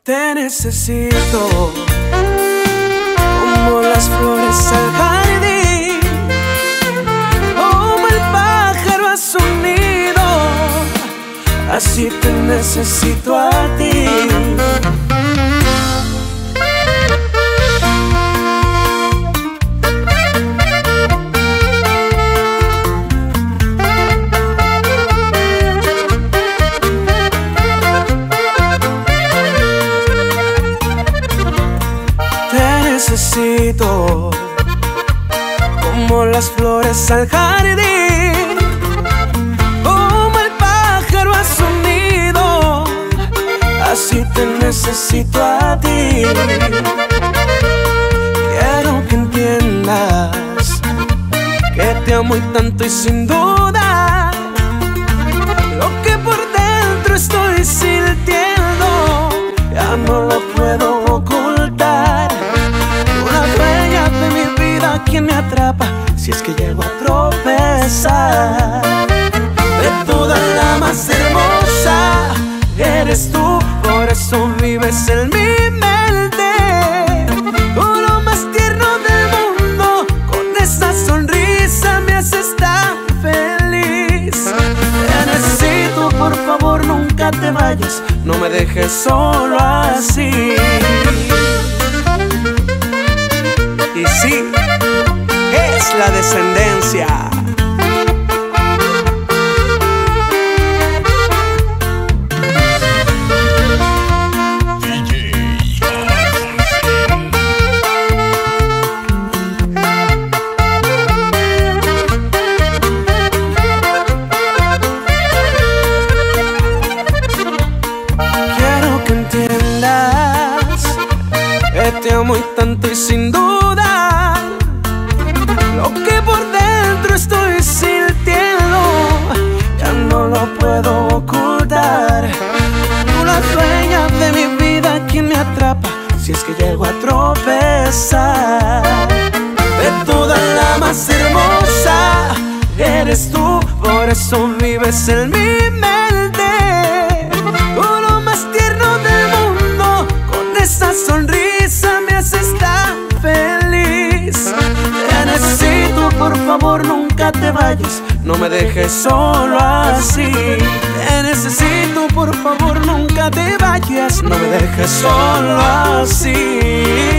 Te necesito como las flores al jardín, como el pájaro a su nido, así te necesito a ti. Necesito como las flores al jardín, como el pájaro a su nido, así te necesito a ti. Quiero que entiendas que te amo y tanto, y sin duda lo que por dentro estoy sintiendo ya no lo puedo ocultar. Una dueña de mi vida, quien me atrapa si es que llego a tropezar. De toda la más hermosa eres tú, por eso vives en mi mente. Tú lo más tierno del mundo, con esa sonrisa me haces tan feliz. Te necesito, por favor nunca te vayas, no me dejes solo así. Y sí, es la descendencia. Quiero que entiendas que te amo y tanto, y sin duda lo que por dentro estoy sintiendo ya no lo puedo ocultar. Tú la dueña de mi vida, quien me atrapa si es que llego a tropezar. De toda la más hermosa eres tú, por eso vives en mi mente. Tú lo más tierno del mundo, con esa sonrisa me haces tan feliz. Te necesito, por favor nunca te vayas, no me dejes solo así. Te necesito, por favor nunca te vayas, no me dejes solo así.